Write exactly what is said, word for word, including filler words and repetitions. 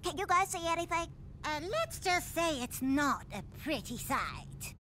Can you guys see anything? Uh, let's just say it's not a pretty sight.